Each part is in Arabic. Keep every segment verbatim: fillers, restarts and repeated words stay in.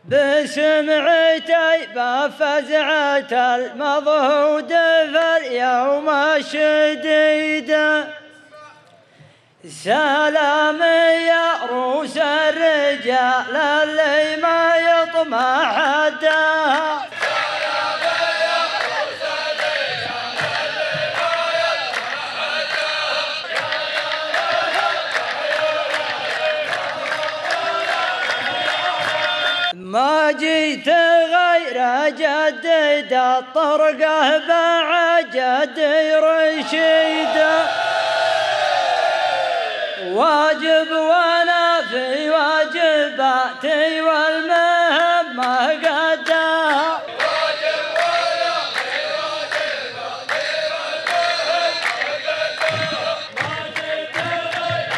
بسمعتي بفزعة المضهود في اليوم الشديد. سلام يا روس الرجال اللي ما يطمع حدها. سلام يا روس الرجال اللي ما يطمع حدها. ما جيت غير جدد الطرقه بعد جدي رشيد. واجب وانا في واجباتي والمهمة قدها. واجب وانا في واجباتي والمهمة قدها. ما جيت غير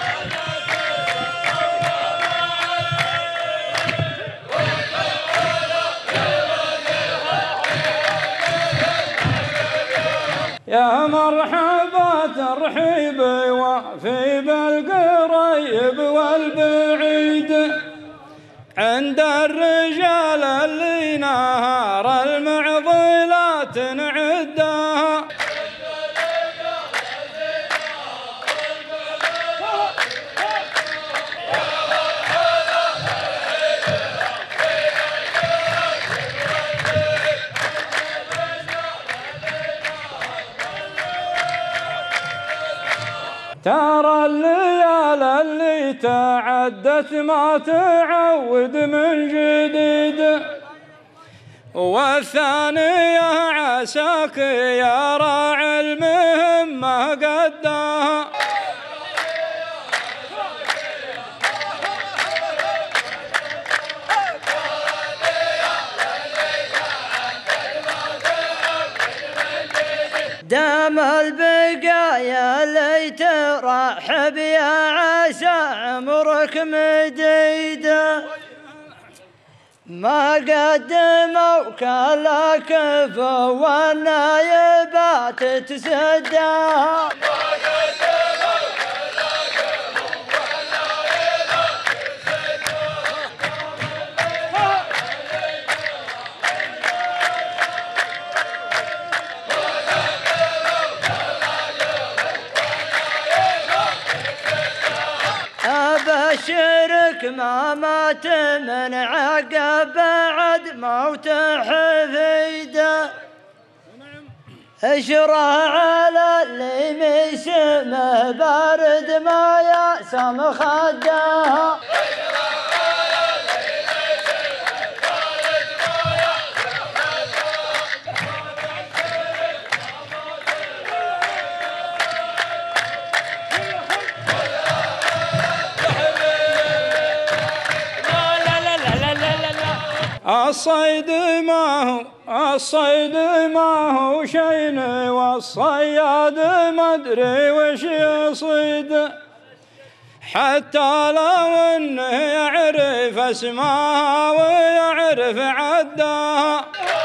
يا مرحبا ترحيبي وفي بالقريب والبعيد، عند الرجال اللي نهار المعضلات نعدها. ترى الليال اللي تعدت ما تعود من جديد، والثانية عساك يا راعي المهمة قدها. دام البقايا اللي ترحب يا عسى عمرك مديدة. ما قدموك الا كفو والنايبات تسدها. أبشرك ما مات من عقب بعد موت حفيده. اشرع على اللي مسمه بارد ما يأسم خدها. الصيد ما هو الصيد ما هو شين، والصياد ما ادري وش يصيد، حتى لو انه يعرف اسمها ويعرف عدها.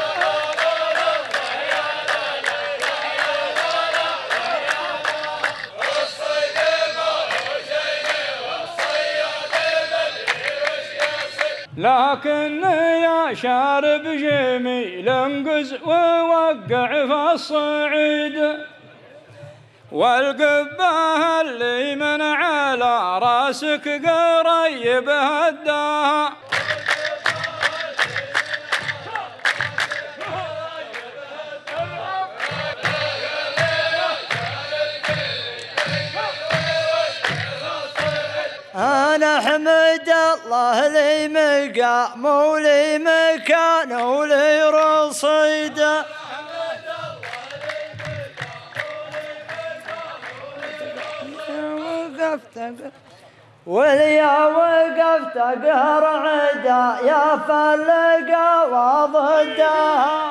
لكن يا شارب جميل انقز ووقع في الصعيد، والقبه اللي من على راسك قريب هداها. أنا أحمد الله لي مقام ولي مكان ولي رصيد. وليا وقفت قهر عدا يا فلقا وضدها.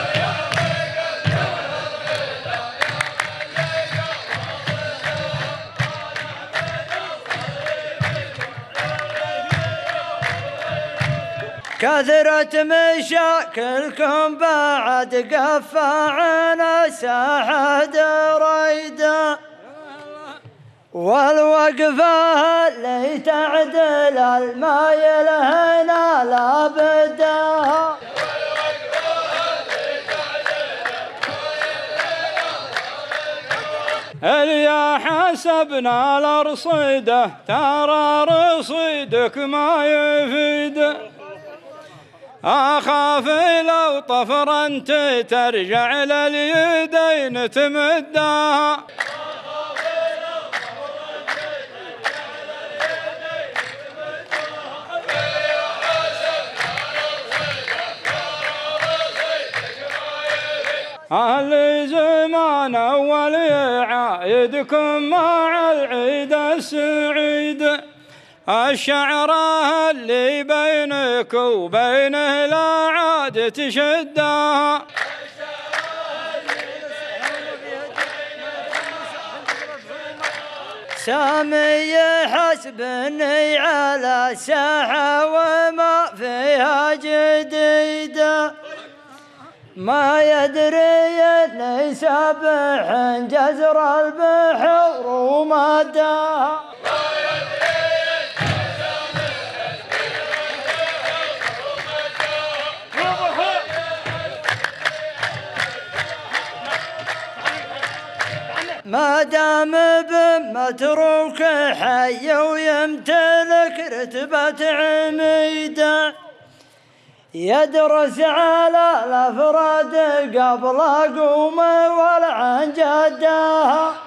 كثرة مشاكلكم بعد قفاعنا ساحة ريدا، والوقفة اللي تعدل المايل هنا لابدها اليا حسبنا الارصده ترى رصيدك ما يفيد اخاف لو طفر انت ترجع لليدين تمدها أهل زمان أول عايدكم مع العيد السعيد الشعرة اللي بينك وبينه لا عاد تشدها سامي يحسبني على ساحة وما فيها جديدة ما يدري اني سابح جزر البحر ومداها ما دام بمتروك حي ويمتلك رتبة عميدة يدرس على الأفراد قبل قومه والعن جدها